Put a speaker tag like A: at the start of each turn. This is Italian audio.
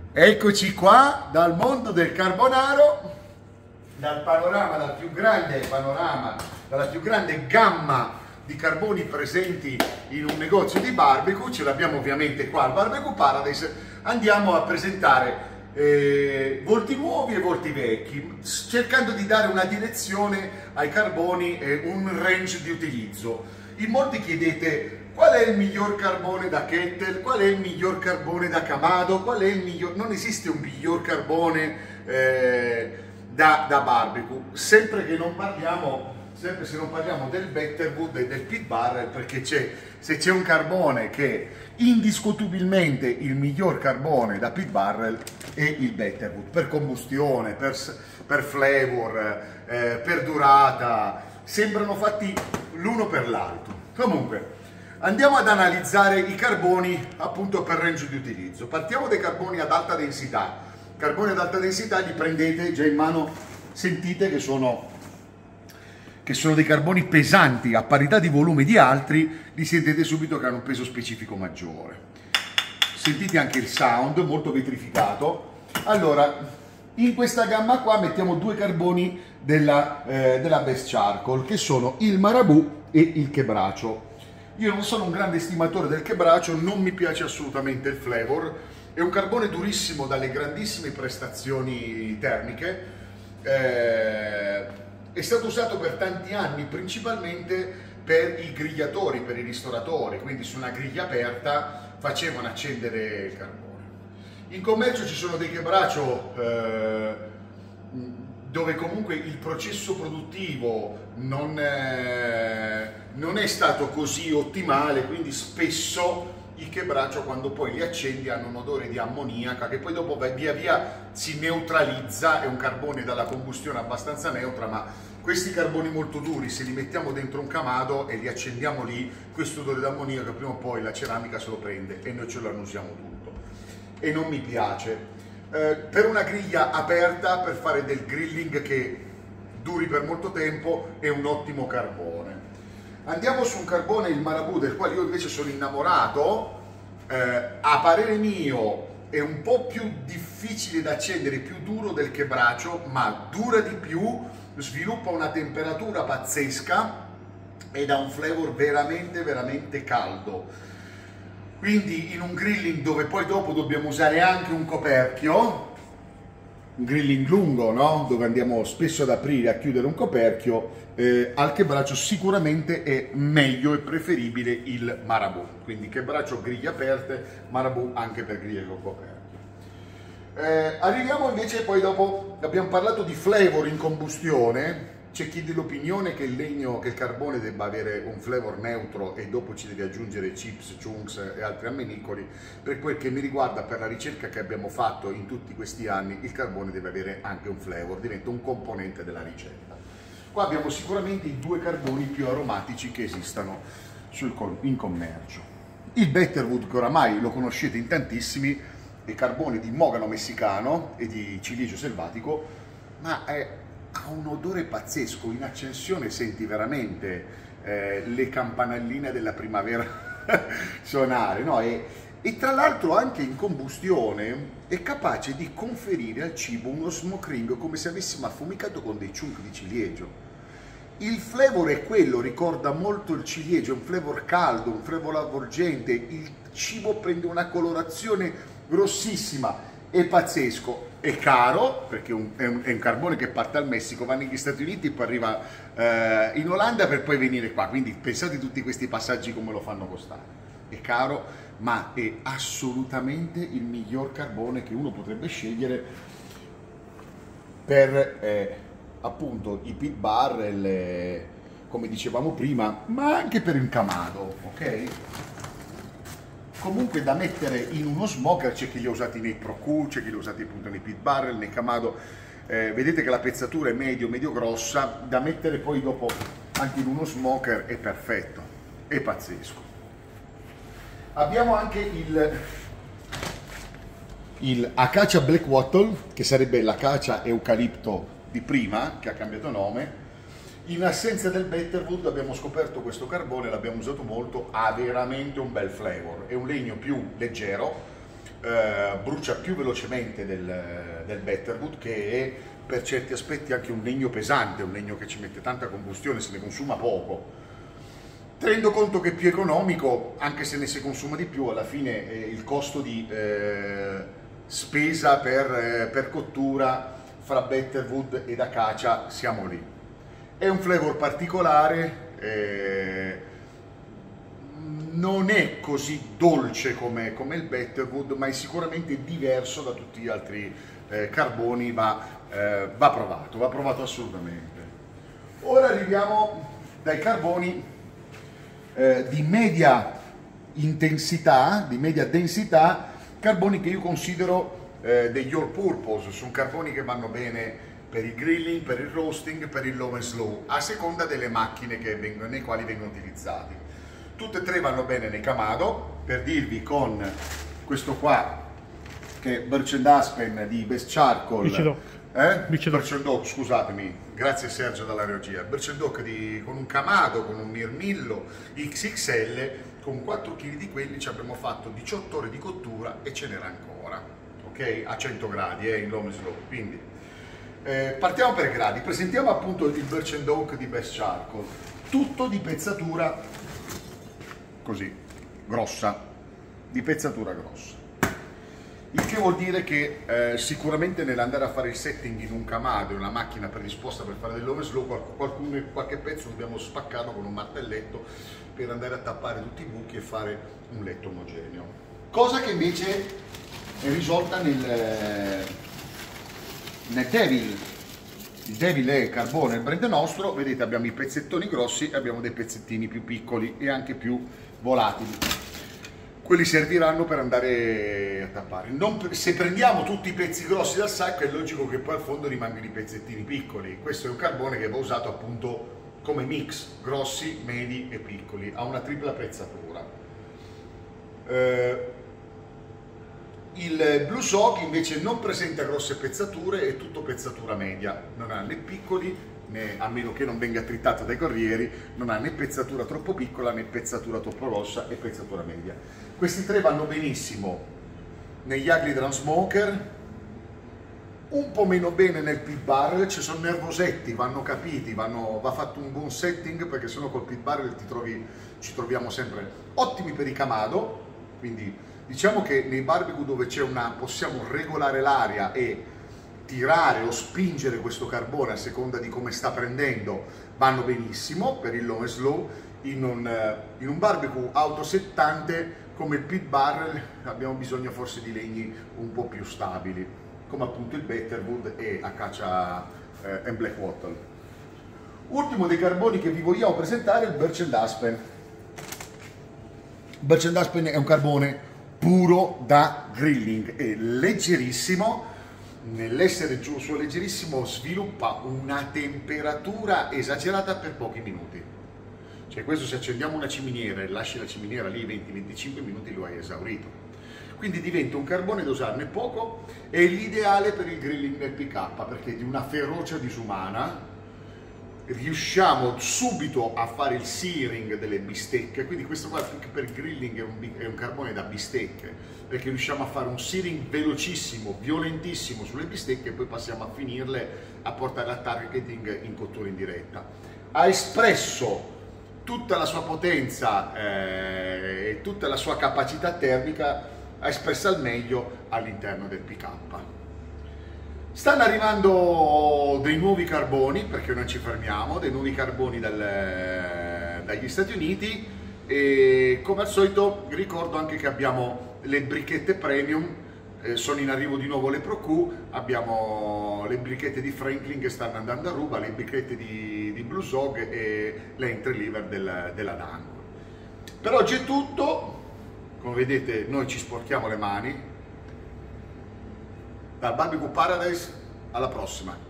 A: Eccoci qua dal mondo del carbonaro, dal più grande panorama, dalla più grande gamma di carboni presenti in un negozio di barbecue. Ce l'abbiamo ovviamente qua al Barbecue Paradise. Andiamo a presentare volti nuovi e volti vecchi, cercando di dare una direzione ai carboni e un range di utilizzo. In molti chiedete: qual è il miglior carbone da kettle? Qual è il miglior carbone da Kamado? Qual è il miglior... Non esiste un miglior carbone da barbecue, sempre se non parliamo del Betterwood e del Pit Barrel, perché se c'è un carbone che indiscutibilmente il miglior carbone da Pit Barrel è il Betterwood, per combustione, per flavor, per durata, sembrano fatti l'uno per l'altro. Comunque, andiamo ad analizzare i carboni appunto per range di utilizzo. Partiamo dai carboni ad alta densità. Carboni ad alta densità li prendete già in mano, sentite che sono dei carboni pesanti, a parità di volume di altri, li sentite subito che hanno un peso specifico maggiore. Sentite anche il sound, molto vetrificato. Allora, in questa gamma qua mettiamo due carboni della Best Charcoal, che sono il Marabou e il Quebracho. Io non sono un grande estimatore del Quebracho, non mi piace assolutamente il flavor, è un carbone durissimo dalle grandissime prestazioni termiche, è stato usato per tanti anni principalmente per i grigliatori, per i ristoratori, quindi su una griglia aperta facevano accendere il carbone. In commercio ci sono dei Quebracho dove comunque il processo produttivo non è stato così ottimale, quindi spesso i Quebracho, quando poi li accendi, hanno un odore di ammoniaca che poi dopo via via si neutralizza. È un carbone dalla combustione abbastanza neutra, ma questi carboni molto duri, se li mettiamo dentro un Kamado e li accendiamo lì, questo odore d'ammoniaca prima o poi la ceramica se lo prende e noi ce lo annusiamo tutto e non mi piace. Per una griglia aperta, per fare del grilling che duri per molto tempo, è un ottimo carbone. Andiamo su un carbone, il Marabou, del quale io invece sono innamorato. A parere mio è un po' più difficile da accendere, più duro del Quebracho, ma dura di più, sviluppa una temperatura pazzesca ed ha un flavor veramente veramente caldo. Quindi in un grilling dove poi dopo dobbiamo usare anche un coperchio, un grilling lungo, no? Dove andiamo spesso ad aprire e a chiudere un coperchio, al Quebracho sicuramente è meglio e preferibile il Marabou. Quindi Quebracho griglie aperte, Marabou anche per griglie con coperchio. Arriviamo invece poi dopo, abbiamo parlato di flavor in combustione. C'è chi dell'opinione che il carbone debba avere un flavor neutro e dopo ci devi aggiungere chips, chunks e altri ammenicoli. Per quel che mi riguarda, per la ricerca che abbiamo fatto in tutti questi anni, il carbone deve avere anche un flavor, diventa un componente della ricetta. Qua abbiamo sicuramente i due carboni più aromatici che esistano in commercio. Il Betterwood, che oramai lo conoscete in tantissimi, è carbone di mogano messicano e di ciliegio selvatico, ma ha un odore pazzesco. In accensione senti veramente le campanelline della primavera suonare, no? E tra l'altro anche in combustione è capace di conferire al cibo uno smoke ring, come se avessimo affumicato con dei chunk di ciliegio. Il flavor è quello, ricorda molto il ciliegio, è un flavor caldo, un flavor avvolgente, il cibo prende una colorazione grossissima, è pazzesco. È caro perché è un carbone che parte dal Messico, va negli Stati Uniti e poi arriva in Olanda per poi venire qua, quindi pensate a tutti questi passaggi come lo fanno costare. È caro, ma è assolutamente il miglior carbone che uno potrebbe scegliere per appunto i Pit Barrel, come dicevamo prima, ma anche per il Kamado, ok? Comunque da mettere in uno smoker. C'è chi li ha usati nei Pro-Q, c'è chi li ha usati appunto nei Pit Barrel, nei Kamado. Vedete che la pezzatura è medio grossa, da mettere poi dopo anche in uno smoker è perfetto, è pazzesco. Abbiamo anche il Acacia Black Wattle, che sarebbe l'Acacia eucalipto di prima, che ha cambiato nome. In assenza del Betterwood abbiamo scoperto questo carbone, l'abbiamo usato molto, ha veramente un bel flavor, è un legno più leggero, brucia più velocemente del Betterwood, che è per certi aspetti anche un legno pesante, un legno che ci mette tanta combustione, se ne consuma poco. Tenendo conto che è più economico, anche se ne si consuma di più, alla fine il costo di spesa per cottura fra Betterwood ed Acacia siamo lì. È un flavor particolare, non è così dolce come il Betterwood, ma è sicuramente diverso da tutti gli altri carboni, va provato assolutamente. Ora arriviamo dai carboni di media intensità, di media densità, carboni che io considero degli all purpose, sono carboni che vanno bene per il grilling, per il roasting, per il low and slow, a seconda delle macchine nei quali vengono utilizzati. Tutte e tre vanno bene nei Kamado, per dirvi, con questo qua che è Birch & Aspen di Best Charcoal, Birch & Oak, scusatemi, grazie Sergio dalla regia. Birch & Oak con un Kamado, con un Mirmillo XXL, con 4 kg di quelli ci abbiamo fatto 18 ore di cottura e ce n'era ancora, ok? A 100 gradi, in low and slow. Quindi partiamo per gradi, presentiamo appunto il Birch & Oak di Best Charcoal, tutto di pezzatura così, grossa, di pezzatura grossa. Il che vuol dire che sicuramente nell'andare a fare il setting in un Kamado, in una macchina predisposta per fare del low and slow, qualche pezzo dobbiamo spaccarlo con un martelletto per andare a tappare tutti i buchi e fare un letto omogeneo. Cosa che invece è risolta nel Devil. Il Devil è carbone, il brand nostro, vedete abbiamo i pezzettoni grossi e abbiamo dei pezzettini più piccoli e anche più volatili. Quelli serviranno per andare a tappare. Se prendiamo tutti i pezzi grossi dal sacco è logico che poi al fondo rimangano i pezzettini piccoli. Questo è un carbone che va usato appunto come mix, grossi, medi e piccoli, ha una tripla pezzatura. Il Blue Sock invece non presenta grosse pezzature, è tutto pezzatura media, non ha né piccoli, a meno che non venga tritato dai corrieri, non ha né pezzatura troppo piccola né pezzatura troppo grossa e pezzatura media. Questi tre vanno benissimo negli Ugly Drum Smoker, un po' meno bene nel pit barrel, ci sono nervosetti, vanno capiti, va fatto un buon setting, perché sennò col pit barrel ci troviamo sempre ottimi per i Kamado. Quindi diciamo che nei barbecue dove possiamo regolare l'aria e tirare o spingere questo carbone a seconda di come sta prendendo, vanno benissimo per il low and slow. In un barbecue autosettante come il pit barrel abbiamo bisogno forse di legni un po' più stabili, come appunto il Betterwood e Acacia and Black Wattle. Ultimo dei carboni che vi vogliamo presentare è il Birch & Aspen. Birch & Aspen è un carbone puro da grilling, è leggerissimo, nell'essere suo leggerissimo sviluppa una temperatura esagerata per pochi minuti. Cioè questo, se accendiamo una ciminiera e lasci la ciminiera lì 20-25 minuti, lo hai esaurito. Quindi diventa un carbone da usarne poco, è l'ideale per il grilling nel PK, perché di una ferocia disumana, riusciamo subito a fare il searing delle bistecche. Quindi questo qua per il grilling è un carbone da bistecche, perché riusciamo a fare un searing velocissimo, violentissimo sulle bistecche e poi passiamo a finirle, a portare a targeting in cottura in diretta. Ha espresso tutta la sua potenza e tutta la sua capacità termica, ha espressa al meglio all'interno del PK. Stanno arrivando dei nuovi carboni, perché non ci fermiamo, dei nuovi carboni dagli Stati Uniti, e come al solito ricordo anche che abbiamo le brichette premium, sono in arrivo di nuovo le Pro Q, abbiamo le brichette di Franklin che stanno andando a ruba, le brichette di Blue Zog e l'entry lever della Danko. Per oggi è tutto, come vedete noi ci sporchiamo le mani. Dal Barbecue Paradise, alla prossima!